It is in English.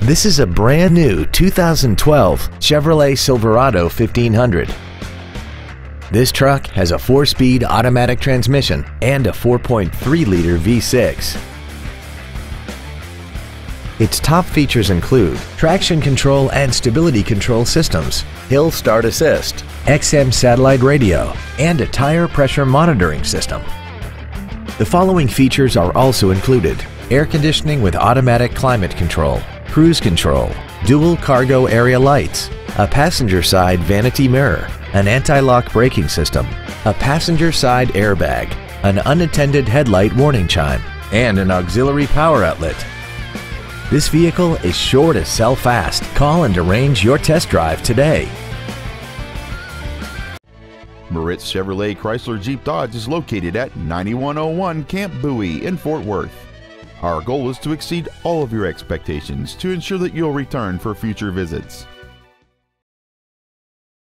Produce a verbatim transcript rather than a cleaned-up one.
This is a brand new two thousand twelve Chevrolet Silverado fifteen hundred. This truck has a four-speed automatic transmission and a four point three liter V six. Its top features include traction control and stability control systems, hill start assist, X M satellite radio, and a tire pressure monitoring system. The following features are also included: air conditioning with automatic climate control, cruise control, dual cargo area lights, a passenger side vanity mirror, an anti-lock braking system, a passenger side airbag, an unattended headlight warning chime, and an auxiliary power outlet. This vehicle is sure to sell fast. Call and arrange your test drive today. Moritz Chevrolet Chrysler Jeep Dodge is located at ninety-one oh one Camp Bowie in Fort Worth. Our goal is to exceed all of your expectations to ensure that you'll return for future visits.